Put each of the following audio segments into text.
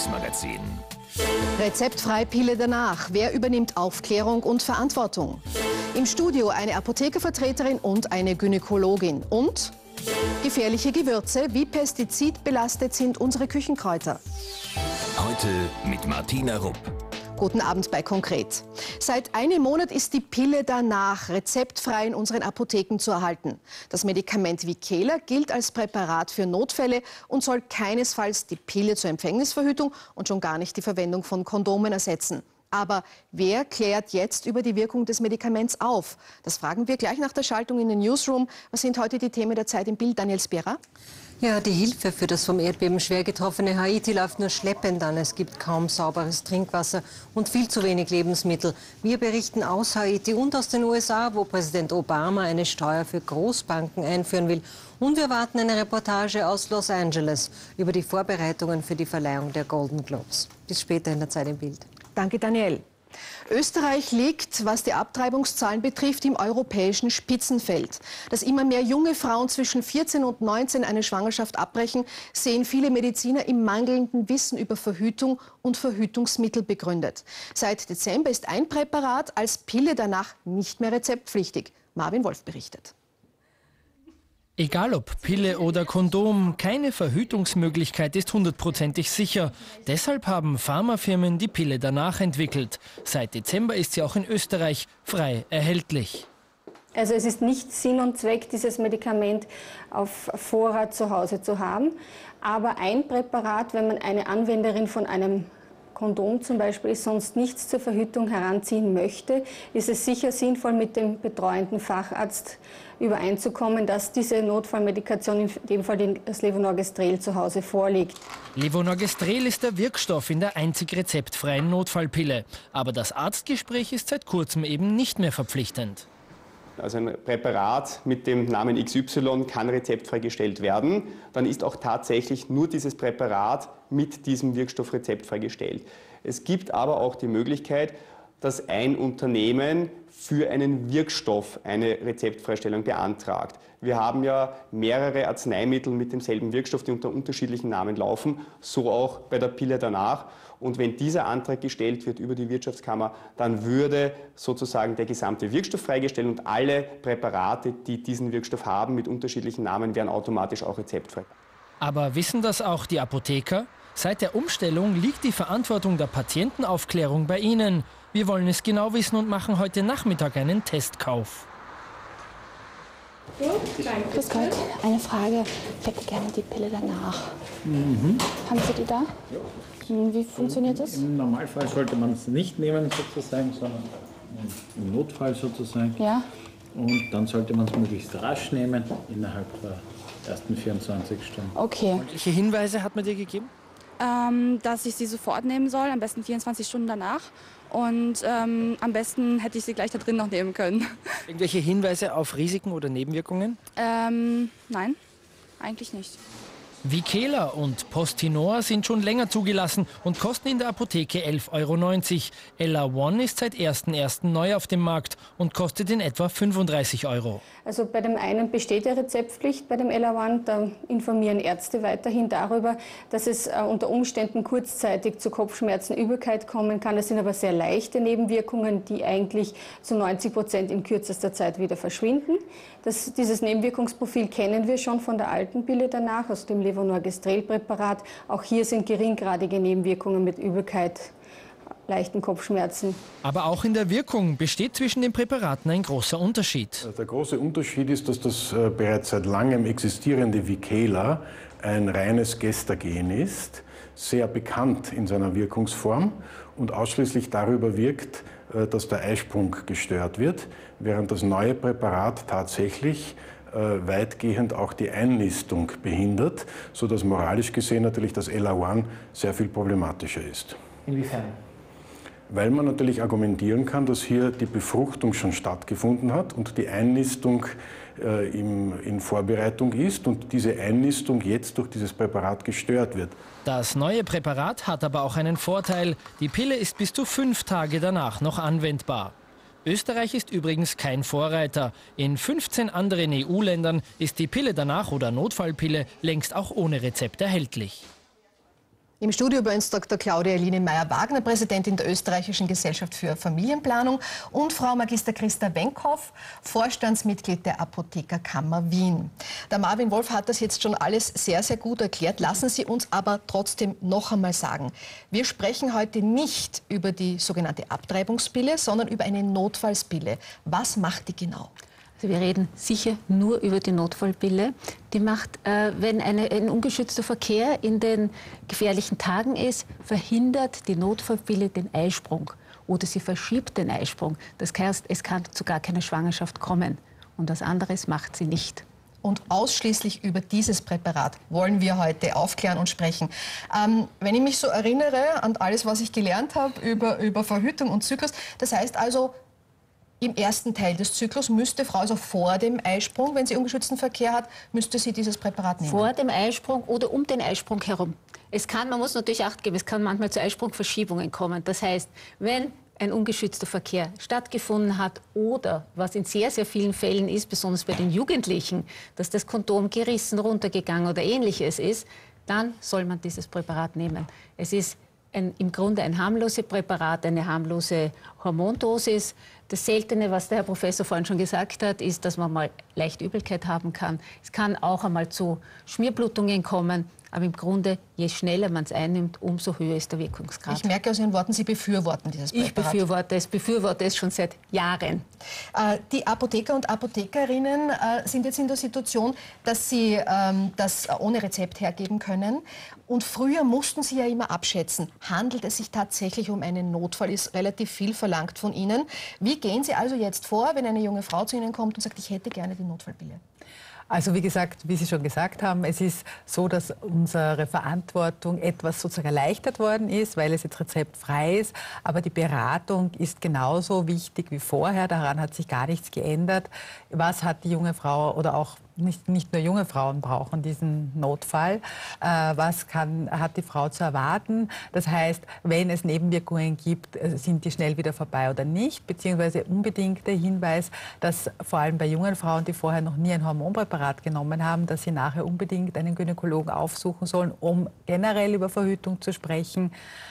Tagesmagazin. Rezeptfrei Pille danach. Wer übernimmt Aufklärung und Verantwortung? Im Studio eine Apothekervertreterin und eine Gynäkologin. Und gefährliche Gewürze. Wie pestizidbelastet sind unsere Küchenkräuter? Heute mit Martina Rupp. Guten Abend bei Konkret. Seit einem Monat ist die Pille danach rezeptfrei in unseren Apotheken zu erhalten. Das Medikament Viquela gilt als Präparat für Notfälle und soll keinesfalls die Pille zur Empfängnisverhütung und schon gar nicht die Verwendung von Kondomen ersetzen. Aber wer klärt jetzt über die Wirkung des Medikaments auf? Das fragen wir gleich nach der Schaltung in den Newsroom. Was sind heute die Themen der Zeit im Bild? Daniel Spera? Ja, die Hilfe für das vom Erdbeben schwer getroffene Haiti läuft nur schleppend an. Es gibt kaum sauberes Trinkwasser und viel zu wenig Lebensmittel. Wir berichten aus Haiti und aus den USA, wo Präsident Obama eine Steuer für Großbanken einführen will. Und wir warten eine Reportage aus Los Angeles über die Vorbereitungen für die Verleihung der Golden Globes. Bis später in der Zeit im Bild. Danke, Daniel. Österreich liegt, was die Abtreibungszahlen betrifft, im europäischen Spitzenfeld. Dass immer mehr junge Frauen zwischen 14 und 19 eine Schwangerschaft abbrechen, sehen viele Mediziner im mangelnden Wissen über Verhütung und Verhütungsmittel begründet. Seit Dezember ist ein Präparat als Pille danach nicht mehr rezeptpflichtig. Marvin Wolf berichtet. Egal ob Pille oder Kondom, keine Verhütungsmöglichkeit ist hundertprozentig sicher. Deshalb haben Pharmafirmen die Pille danach entwickelt. Seit Dezember ist sie auch in Österreich frei erhältlich. Also es ist nicht Sinn und Zweck, dieses Medikament auf Vorrat zu Hause zu haben. Aber ein Präparat, wenn man eine Anwenderin von einem Kondom zum Beispiel sonst nichts zur Verhütung heranziehen möchte, ist es sicher sinnvoll, mit dem betreuenden Facharzt übereinzukommen, dass diese Notfallmedikation, in dem Fall das Levonorgestrel, zu Hause vorliegt. Levonorgestrel ist der Wirkstoff in der einzig rezeptfreien Notfallpille. Aber das Arztgespräch ist seit kurzem eben nicht mehr verpflichtend. Also ein Präparat mit dem Namen XY kann rezeptfrei gestellt werden. Dann ist auch tatsächlich nur dieses Präparat mit diesem Wirkstoff rezeptfrei gestellt. Es gibt aber auch die Möglichkeit, dass ein Unternehmen für einen Wirkstoff eine Rezeptfreistellung beantragt. Wir haben ja mehrere Arzneimittel mit demselben Wirkstoff, die unter unterschiedlichen Namen laufen, so auch bei der Pille danach. Und wenn dieser Antrag gestellt wird über die Wirtschaftskammer, dann würde sozusagen der gesamte Wirkstoff freigestellt und alle Präparate, die diesen Wirkstoff haben, mit unterschiedlichen Namen, wären automatisch auch rezeptfrei. Aber wissen das auch die Apotheker? Seit der Umstellung liegt die Verantwortung der Patientenaufklärung bei ihnen. Wir wollen es genau wissen und machen heute Nachmittag einen Testkauf. Grüß Gott, eine Frage. Ich hätte gerne die Pille danach. Haben Sie die da? Ja. Wie funktioniert das? Im Normalfall sollte man es nicht nehmen, sozusagen, sondern im Notfall sozusagen. Ja. Und dann sollte man es möglichst rasch nehmen, innerhalb der ersten 24 Stunden. Okay. Welche Hinweise hat man dir gegeben? Dass ich sie sofort nehmen soll, am besten 24 Stunden danach. Und am besten hätte ich sie gleich da drin noch nehmen können. Irgendwelche Hinweise auf Risiken oder Nebenwirkungen? Nein, eigentlich nicht. Viquela und Postinor sind schon länger zugelassen und kosten in der Apotheke 11,90 €. Ella One ist seit 1.1. neu auf dem Markt und kostet in etwa 35 €. Also bei dem einen besteht ja Rezeptpflicht, bei dem Ella One, da informieren Ärzte weiterhin darüber, dass es unter Umständen kurzzeitig zu Kopfschmerzen, Übelkeit kommen kann. Das sind aber sehr leichte Nebenwirkungen, die eigentlich zu 90% in kürzester Zeit wieder verschwinden. Dieses Nebenwirkungsprofil kennen wir schon von der alten Pille danach, aus dem Levonorgestrel-Präparat. Auch hier sind geringgradige Nebenwirkungen mit Übelkeit, leichten Kopfschmerzen. Aber auch in der Wirkung besteht zwischen den Präparaten ein großer Unterschied. Der große Unterschied ist, dass das bereits seit langem existierende Viquela ein reines Gestagen ist, sehr bekannt in seiner Wirkungsform und ausschließlich darüber wirkt, dass der Eisprung gestört wird, während das neue Präparat tatsächlich weitgehend auch die Einnistung behindert, sodass moralisch gesehen natürlich das Ella One sehr viel problematischer ist. Inwiefern? Weil man natürlich argumentieren kann, dass hier die Befruchtung schon stattgefunden hat und die Einnistung in Vorbereitung ist und diese Einnistung jetzt durch dieses Präparat gestört wird. Das neue Präparat hat aber auch einen Vorteil. Die Pille ist bis zu 5 Tage danach noch anwendbar. Österreich ist übrigens kein Vorreiter. In 15 anderen EU-Ländern ist die Pille danach oder Notfallpille längst auch ohne Rezept erhältlich. Im Studio bei uns Dr. Claudia Eline Meyer-Wagner, Präsidentin der Österreichischen Gesellschaft für Familienplanung, und Frau Magister Christa Wenkhoff, Vorstandsmitglied der Apothekerkammer Wien. Der Marvin Wolf hat das jetzt schon alles sehr, sehr gut erklärt. Lassen Sie uns aber trotzdem noch einmal sagen, wir sprechen heute nicht über die sogenannte Abtreibungspille, sondern über eine Notfallspille. Was macht die genau? Wir reden sicher nur über die Notfallpille. Die macht, wenn ein ungeschützter Verkehr in den gefährlichen Tagen ist, verhindert die Notfallpille den Eisprung oder sie verschiebt den Eisprung. Das heißt, es kann zu gar keiner Schwangerschaft kommen. Und was anderes macht sie nicht. Und ausschließlich über dieses Präparat wollen wir heute aufklären und sprechen. Wenn ich mich so erinnere an alles, was ich gelernt habe über Verhütung und Zyklus, das heißt also, im ersten Teil des Zyklus müsste Frau, also vor dem Eisprung, wenn sie ungeschützten Verkehr hat, müsste sie dieses Präparat nehmen. Vor dem Eisprung oder um den Eisprung herum. Man muss natürlich Acht geben, es kann manchmal zu Eisprungverschiebungen kommen. Das heißt, wenn ein ungeschützter Verkehr stattgefunden hat oder, was in sehr, sehr vielen Fällen ist, besonders bei den Jugendlichen, dass das Kondom gerissen, runtergegangen oder Ähnliches ist, dann soll man dieses Präparat nehmen. Es ist im Grunde ein harmloses Präparat, eine harmlose Hormondosis. Das Seltene, was der Herr Professor vorhin schon gesagt hat, ist, dass man mal leicht Übelkeit haben kann. Es kann auch einmal zu Schmierblutungen kommen. Aber im Grunde, je schneller man es einnimmt, umso höher ist der Wirkungsgrad. Ich merke aus Ihren Worten, Sie befürworten dieses Präparat. Ich befürworte es schon seit Jahren. Die Apotheker und Apothekerinnen sind jetzt in der Situation, dass sie das ohne Rezept hergeben können. Und früher mussten sie ja immer abschätzen, handelt es sich tatsächlich um einen Notfall, ist relativ viel verlangt von Ihnen. Wie gehen Sie also jetzt vor, wenn eine junge Frau zu Ihnen kommt und sagt, ich hätte gerne die Notfallpille? Also wie gesagt, wie Sie schon gesagt haben, es ist so, dass unsere Verantwortung etwas sozusagen erleichtert worden ist, weil es jetzt rezeptfrei ist. Aber die Beratung ist genauso wichtig wie vorher. Daran hat sich gar nichts geändert. Was hat die junge Frau oder auch nicht nur junge Frauen brauchen diesen Notfall. Was hat die Frau zu erwarten? Das heißt, wenn es Nebenwirkungen gibt, sind die schnell wieder vorbei oder nicht? Beziehungsweise unbedingt der Hinweis, dass vor allem bei jungen Frauen, die vorher noch nie ein Hormonpräparat genommen haben, dass sie nachher unbedingt einen Gynäkologen aufsuchen sollen, um generell über Verhütung zu sprechen.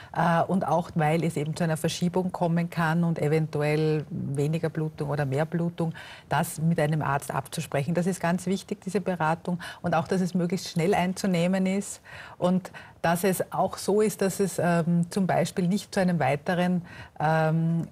Und auch, weil es eben zu einer Verschiebung kommen kann und eventuell weniger Blutung oder mehr Blutung, das mit einem Arzt abzusprechen. Das ist ganz wichtig, diese Beratung. Und auch, dass es möglichst schnell einzunehmen ist. Und dass es auch so ist, dass es zum Beispiel nicht zu einem weiteren bei einem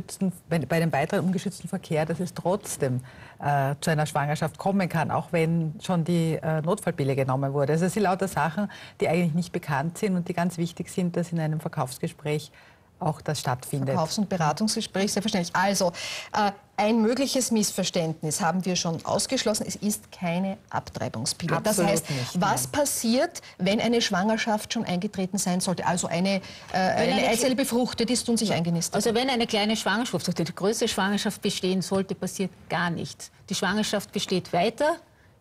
weiteren ungeschützten Verkehr, dass es trotzdem zu einer Schwangerschaft kommen kann, auch wenn schon die Notfallpille genommen wurde. Also es sind lauter Sachen, die eigentlich nicht bekannt sind und die ganz wichtig sind, dass in einem Verkaufsgespräch auch das stattfindet. Verkaufs- und Beratungsgespräch, selbstverständlich. Also, ein mögliches Missverständnis haben wir schon ausgeschlossen. Es ist keine Abtreibungspille. Absolut das heißt, nicht, was passiert, wenn eine Schwangerschaft schon eingetreten sein sollte? Also eine Eizelle befruchtet ist und sich eingenistet. Also wenn eine kleine Schwangerschaft oder die größte Schwangerschaft bestehen sollte, passiert gar nichts. Die Schwangerschaft besteht weiter,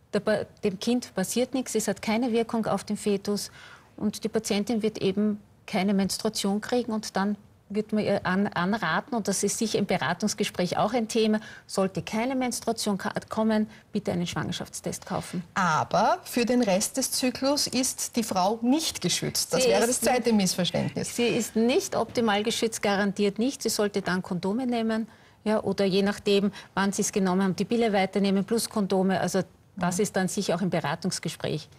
dem Kind passiert nichts, es hat keine Wirkung auf den Fetus und die Patientin wird eben keine Menstruation kriegen und dann wird man ihr anraten, und das ist sicher im Beratungsgespräch auch ein Thema, sollte keine Menstruation kommen, bitte einen Schwangerschaftstest kaufen. Aber für den Rest des Zyklus ist die Frau nicht geschützt. Das wäre das zweite Missverständnis. Sie ist nicht optimal geschützt, garantiert nicht. Sie sollte dann Kondome nehmen, ja, oder je nachdem, wann sie es genommen haben, die Pille weiternehmen plus Kondome. Also das ist dann sicher auch im Beratungsgespräch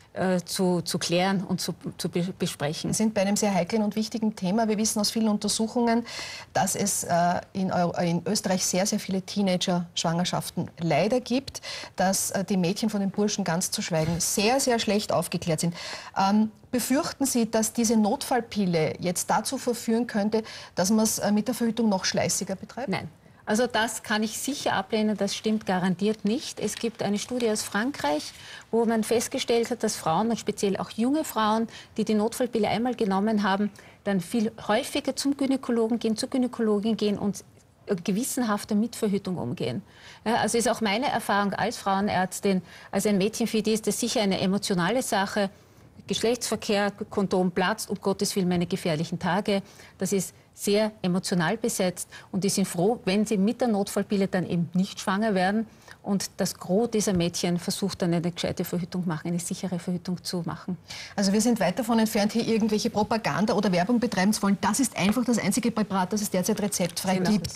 zu klären und zu besprechen. Wir sind bei einem sehr heiklen und wichtigen Thema. Wir wissen aus vielen Untersuchungen, dass es in Österreich sehr, sehr viele Teenager-Schwangerschaften leider gibt, dass die Mädchen von den Burschen ganz zu schweigen sehr, sehr schlecht aufgeklärt sind. Befürchten Sie, dass diese Notfallpille jetzt dazu verführen könnte, dass man es mit der Verhütung noch schleißiger betreibt? Nein. Also das kann ich sicher ablehnen, das stimmt garantiert nicht. Es gibt eine Studie aus Frankreich, wo man festgestellt hat, dass Frauen, und speziell auch junge Frauen, die die Notfallpille einmal genommen haben, dann viel häufiger zum Gynäkologen gehen, zur Gynäkologin gehen und gewissenhafter mit Verhütung umgehen. Ja, also ist auch meine Erfahrung als Frauenärztin, also ein Mädchen, für die ist das sicher eine emotionale Sache. Geschlechtsverkehr, Kondom platzt, um Gottes Willen meine gefährlichen Tage. Das ist sehr emotional besetzt und die sind froh, wenn sie mit der Notfallpille dann eben nicht schwanger werden. Und das Gros dieser Mädchen versucht dann eine gescheite Verhütung machen, eine sichere Verhütung zu machen. Also wir sind weit davon entfernt, hier irgendwelche Propaganda oder Werbung betreiben zu wollen. Das ist einfach das einzige Präparat, das es derzeit rezeptfrei gibt.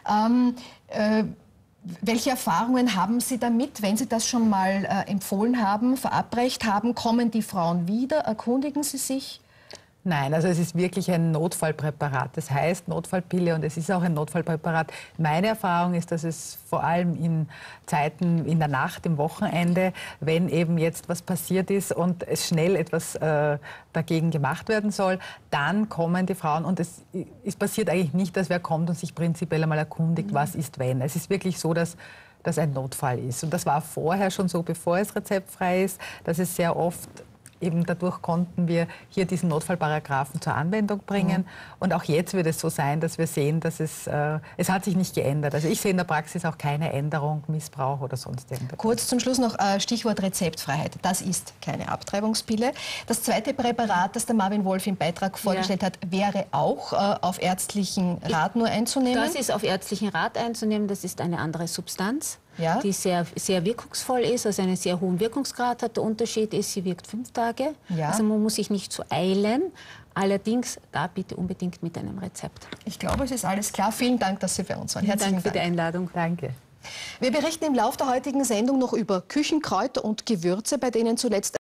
Welche Erfahrungen haben Sie damit, wenn Sie das schon mal empfohlen haben, verabreicht haben? Kommen die Frauen wieder? Erkundigen Sie sich? Nein, also es ist wirklich ein Notfallpräparat. Das heißt Notfallpille und es ist auch ein Notfallpräparat. Meine Erfahrung ist, dass es vor allem in Zeiten in der Nacht, im Wochenende, wenn eben jetzt was passiert ist und es schnell etwas dagegen gemacht werden soll, dann kommen die Frauen und es passiert eigentlich nicht, dass wer kommt und sich prinzipiell einmal erkundigt, was ist wenn. Es ist wirklich so, dass das ein Notfall ist. Und das war vorher schon so, bevor es rezeptfrei ist, dass es sehr oft eben dadurch konnten wir hier diesen Notfallparagraphen zur Anwendung bringen. Und auch jetzt wird es so sein, dass wir sehen, dass es hat sich nicht geändert. Also ich sehe in der Praxis auch keine Änderung, Missbrauch oder sonst irgendwas. Kurz zum Schluss noch Stichwort Rezeptfreiheit. Das ist keine Abtreibungspille. Das zweite Präparat, das der Marvin Wolf im Beitrag vorgestellt hat, wäre auch auf ärztlichen Rat nur einzunehmen? Das ist auf ärztlichen Rat einzunehmen. Das ist eine andere Substanz. Ja. Die sehr, sehr wirkungsvoll ist, also einen sehr hohen Wirkungsgrad hat. Der Unterschied ist, sie wirkt 5 Tage. Ja. Also man muss sich nicht so eilen. Allerdings da bitte unbedingt mit einem Rezept. Ich glaube, es ist alles klar. Vielen Dank, dass Sie bei uns waren. Herzlichen Dank für die Einladung. Danke. Wir berichten im Laufe der heutigen Sendung noch über Küchenkräuter und Gewürze, bei denen zuletzt